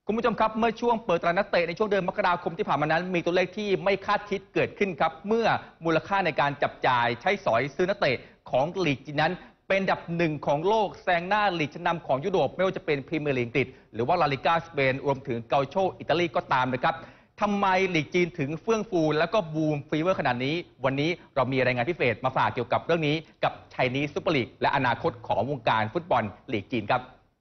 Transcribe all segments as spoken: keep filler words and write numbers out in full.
คุณผู้ชมครับเมื่อช่วงเปิดตลาดนักเตะในช่วงเดือนมกราคมที่ผ่านมานั้นมีตัวเลขที่ไม่คาดคิดเกิดขึ้นครับเมื่อมูลค่าในการจับจ่ายใช้สอยซื้อนักเตะของลีกจีนนั้นเป็นอันดับหนึ่งของโลกแซงหน้าลีกชั้นนำของยุโรปไม่ว่าจะเป็นพรีเมียร์ลีกอังกฤษหรือว่าลาลิก้าสเปนรวมถึงเกาโชอิตาลีก็ตามนะครับทำไมลีกจีนถึงเฟื่องฟูและก็บูมฟีเวอร์ขนาดนี้วันนี้เรามีรายงานพิเศษมาฝากเกี่ยวกับเรื่องนี้กับไชนีสซุปเปอร์ลีกและอนาคตของวงการฟุตบอลลีกจีนครับ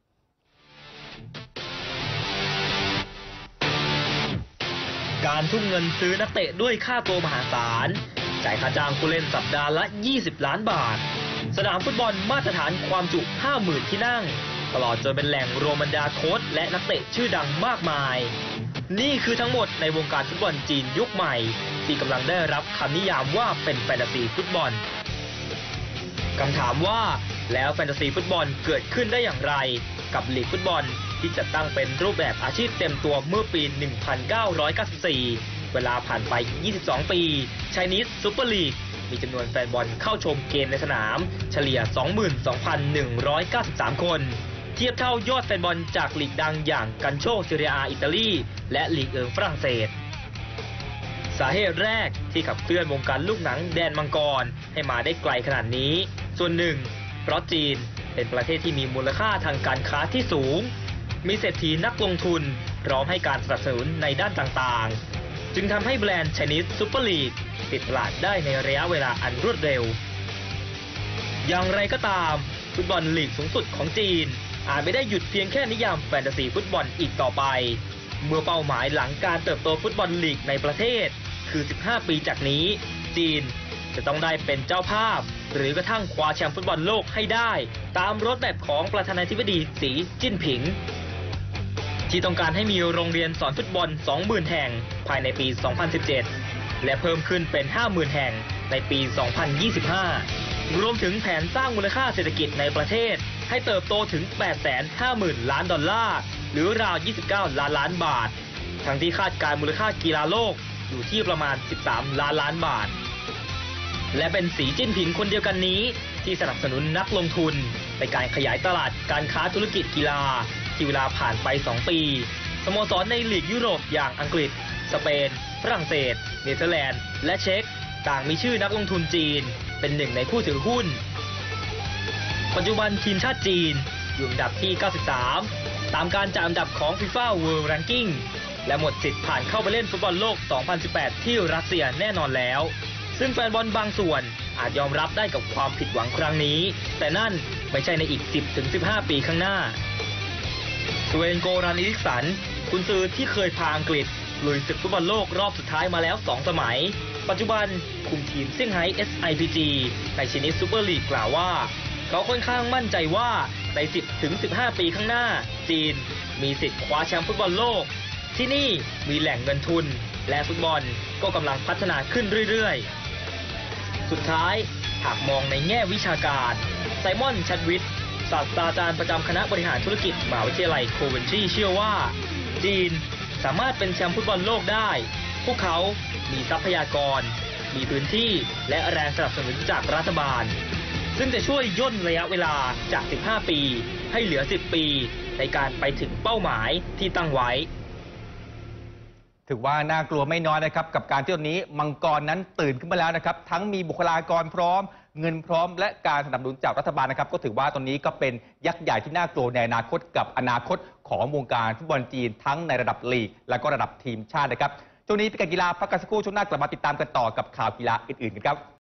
การทุ่มเงินซื้อนักเตะด้วยค่าตัวมหาศาลจ่ายค่าจ้างผู้เล่นสัปดาห์ละยี่สิบล้านบาทสนามฟุตบอลมาตรฐานความจุ ห้าหมื่น ที่นั่งตลอดจนเป็นแหล่งรวมบรรดาโค้ชและนักเตะชื่อดังมากมายนี่คือทั้งหมดในวงการฟุตบอลจีนยุคใหม่ที่กำลังได้รับคำนิยามว่าเป็นแฟนตาซีฟุตบอลคำถามว่าแล้วแฟนตาซีฟุตบอลเกิดขึ้นได้อย่างไรกับลีกฟุตบอลที่จัดตั้งเป็นรูปแบบอาชีพเต็มตัวเมื่อปี หนึ่งพันเก้าร้อยเก้าสิบสี่ เวลาผ่านไป ยี่สิบสอง ปีไชนีสซุปเปอร์ลีกมีจำนวนแฟนบอลเข้าชมเกมในสนามเฉลี่ย สองหมื่นสองพันหนึ่งร้อยเก้าสิบสาม คนเทียบเท่ายอดแฟนบอลจากลีกดังอย่างกันโชซีเรียอาอิตาลีและลีกเอิงฝรั่งเศสสาเหตุแรกที่ขับเคลื่อนวงการลูกหนังแดนมังกรให้มาได้ไกลขนาดนี้ส่วนหนึ่งเพราะจีนเป็นประเทศที่มีมูลค่าทางการค้าที่สูงมีเศรษฐีนักลงทุนพร้อมให้การสนับสนุนในด้านต่างๆจึงทำให้แบรนด์ไชนีสซุปเปอร์ลีกติดตลาดได้ในระยะเวลาอันรวดเร็วอย่างไรก็ตามฟุตบอลลีกสูงสุดของจีนอาจไม่ได้หยุดเพียงแค่นิยามแฟนตาซีฟุตบอลอีกต่อไปเมื่อเป้าหมายหลังการเติบโตฟุตบอลลีกในประเทศคือสิบห้าปีจากนี้จีนจะต้องได้เป็นเจ้าภาพหรือกระทั่งคว้าแชมป์ฟุตบอลโลกให้ได้ตามรถแบบของประธานาธิบดีสีจิ้นผิงที่ต้องการให้มีโรงเรียนสอนฟุตบอล สองหมื่น แห่งภายในปี สองพันสิบเจ็ด และเพิ่มขึ้นเป็น ห้าหมื่น แห่งในปี สองพันยี่สิบห้ารวมถึงแผนสร้างมูลค่าเศรษฐกิจในประเทศให้เติบโตถึง แปดแสนห้าหมื่น ล้านดอลลาร์หรือราว ยี่สิบเก้า ล้านล้านบาททั้งที่คาดการมูลค่ากีฬาโลกอยู่ที่ประมาณ สิบสาม ล้านล้านบาทและเป็นสีจิ้นผิงคนเดียวกันนี้ที่สนับสนุนนักลงทุนในการขยายตลาดการค้าธุรกิจกีฬาที่เวลาผ่านไปสองปีสโมสรในลีกยุโรปอย่างอังกฤษสเปนฝรั่งเศสเนเธอร์แลนด์และเช็กต่างมีชื่อนักลงทุนจีนเป็นหนึ่งในผู้ถือหุ้นปัจจุบันทีมชาติจีนอยู่อันดับที่เก้าสิบสามตามการจัดอันดับของ ฟีฟ่า World Ranking และหมดสิทธิ์ผ่านเข้าไปเล่นฟุตบอลโลก สองพันสิบแปด ที่รัสเซียแน่นอนแล้วซึ่งแฟนบอลบางส่วนอาจยอมรับได้กับความผิดหวังครั้งนี้แต่นั่นไม่ใช่ในอีก สิบถึงสิบห้า ปีข้างหน้าสเวนโกรานิดิกสันกุนซือที่เคยพาอังกฤษลุยศึกฟุตบอลโลกรอบสุดท้ายมาแล้ว สอง สมัยปัจจุบันคุมทีมเซี่ยงไฮ้ เอส ไอ พี จี ในไชนีสซุปเปอร์ลีกกล่าวว่าเขาค่อนข้างมั่นใจว่าใน สิบถึงสิบห้า ปีข้างหน้าจีนมีสิทธิ์คว้าแชมป์ฟุตบอลโลกที่นี่มีแหล่งเงินทุนและฟุตบอลก็กำลังพัฒนาขึ้นเรื่อยๆสุดท้ายหากมองในแง่วิชาการไซมอนชัดวิทย์ศาสตราจารย์ประจำคณะบริหารธุรกิจมหาวิทยาลัยโคเวนทรีเชื่อว่าจีนสามารถเป็นแชมป์ฟุตบอลโลกได้พวกเขามีทรัพยากรมีพื้นที่และแรงสนับสนุนจากรัฐบาลซึ่งจะช่วยย่นระยะเวลาจากสิบห้าปีให้เหลือสิบปีในการไปถึงเป้าหมายที่ตั้งไว้ถือว่าน่ากลัวไม่น้อยนะครับกับการที่ตอนนี้มังกรนั้นตื่นขึ้นมาแล้วนะครับทั้งมีบุคลากรพร้อมเงินพร้อมและการสนับสนุนจากรัฐบาลนะครับก็ถือว่าตอนนี้ก็เป็นยักษ์ใหญ่ที่น่ากลัวในอนาคตกับอนาคตของวงการฟุตบอลจีนทั้งในระดับลีกและก็ระดับทีมชาตินะครับช่วงนี้เป็นการกีฬาพักกันสักครู่ช่วงหน้ากลับมาติดตามกันต่อกับข่าวกีฬาอื่นๆกันครับ